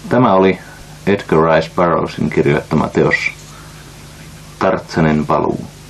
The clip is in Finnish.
Tämä oli Edgar Rice Burroughsin kirjoittama teos Tartsanen paluu.